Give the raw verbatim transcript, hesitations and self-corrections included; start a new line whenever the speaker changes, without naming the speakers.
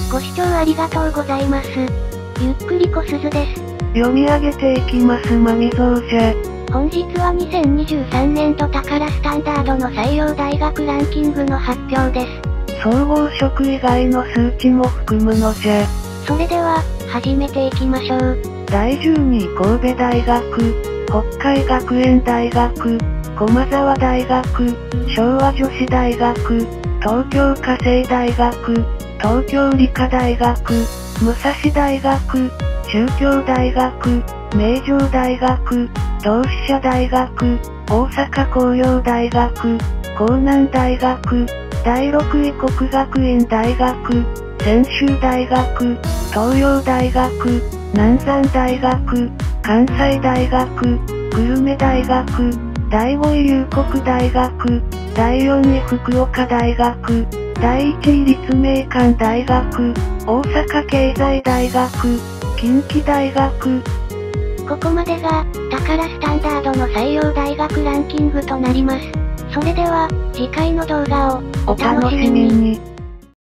ご視聴ありがとうございます。ゆっくりこすずです。
読み上げていきます。まみぞうじゃ。
本日はにせんにじゅうさんねん度宝スタンダードの採用大学ランキングの発表です。
総合職以外の数値も含むのじゃ。
それでは、始めていきましょう。
だいじゅうにい神戸大学、北海学園大学、駒沢大学、昭和女子大学、東京家政大学、東京理科大学、武蔵大学、中京大学、名城大学、同志社大学、大阪工業大学、江南大学、だいろくい国学院大学、専修大学、東洋大学、南山大学、関西大学、久留米大学、だいごい龍谷大学、だいよんい福岡大学、だいいちい立命館大学、大阪経済大学、近畿大学。
ここまでが、宝スタンダードの採用大学ランキングとなります。それでは、次回の動画を、
お楽しみに。